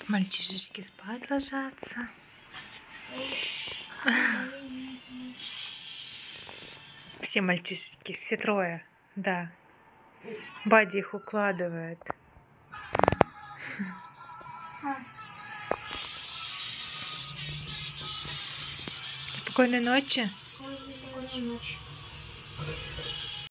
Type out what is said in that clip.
Мальчишечки спать ложатся. Все мальчишечки, все трое, да. Бадди их укладывает. Спокойной ночи. Спокойной ночи.